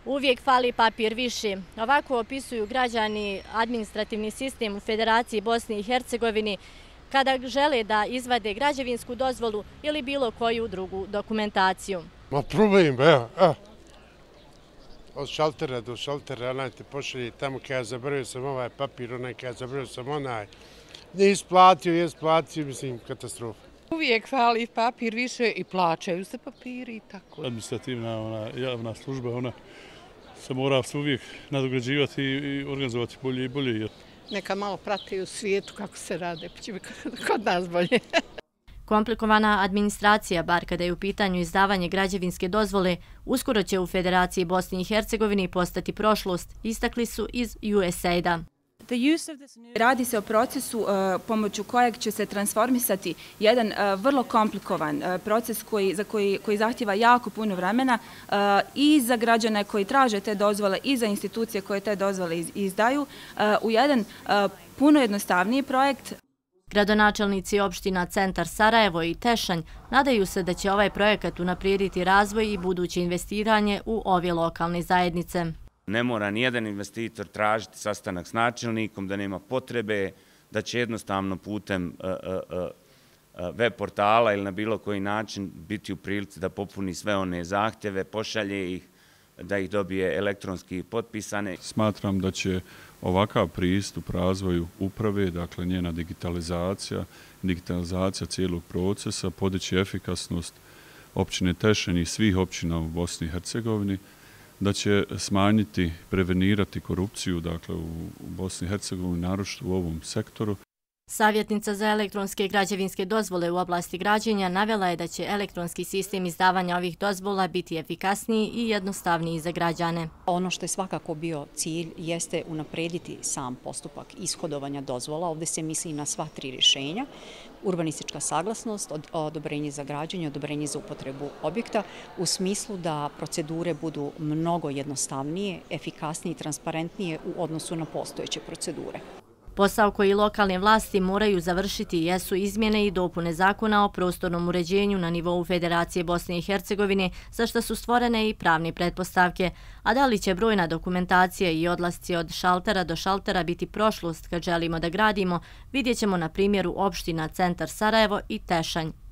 Uvijek fali papir više. Ovako opisuju građani administrativni sistem u Federaciji Bosne i Hercegovini kada žele da izvade građevinsku dozvolu ili bilo koju drugu dokumentaciju. Ma problem, evo. Od šaltera do šaltera, onaj te pošalje tamo kada zaboravio sam ovaj papir, onaj kada zaboravio sam onaj. Ne isplatio, mislim, katastrofa. Uvijek fali papir više i plaćaju se papiri i tako. Administrativna javna služba, ona se mora uvijek nadograđivati i organizovati bolje i bolje. Neka malo prati u svijetu kako se rade, pa će biti kod nas bolje. Komplikovana administracija, bar kada je u pitanju izdavanje građevinske dozvole, uskoro će u Federaciji Bosne i Hercegovini postati prošlost, istakli su iz USAID-a. Radi se o procesu pomoću kojeg će se transformisati jedan vrlo komplikovan proces koji zahtjeva jako puno vremena i za građane koji traže te dozvole i za institucije koje te dozvole izdaju u jedan puno jednostavniji projekt. Gradonačelnici opština Centar Sarajevo i Tešanj nadaju se da će ovaj projekat unaprijediti razvoj i buduće investiranje u ove lokalne zajednice. Ne mora nijedan investitor tražiti sastanak s načelnikom, da nema potrebe, da će jednostavno putem web portala ili na bilo koji način biti u prilici da popuni sve one zahtjeve, pošalje ih, da ih dobije elektronski potpisane. Smatram da će ovakav pristup razvoju uprave, dakle njena digitalizacija cijelog procesa, podići efikasnost općine Tešanj i svih općina u Bosni i Hercegovini, da će smanjiti, prevenirati korupciju dakle, u Bosni i Hercegovini, naročito u ovom sektoru. Savjetnica za elektronske građevinske dozvole u oblasti građenja navela je da će elektronski sistem izdavanja ovih dozvola biti efikasniji i jednostavniji za građane. Ono što je svakako bio cilj jeste unaprediti sam postupak ishodovanja dozvola. Ovdje se misli na sva 3 rješenja. Urbanistička saglasnost, odobrenje za građenje, odobrenje za upotrebu objekta u smislu da procedure budu mnogo jednostavnije, efikasnije i transparentnije u odnosu na postojeće procedure. Posao koji lokalne vlasti moraju završiti jesu izmjene i dopune zakona o prostornom uređenju na nivou Federacije Bosne i Hercegovine, za što su stvorene i pravne pretpostavke. A da li će brojna dokumentacija i odlasci od šaltera do šaltera biti prošlost kad želimo da gradimo, vidjet ćemo na primjeru opština Centar Sarajevo i Tešanj.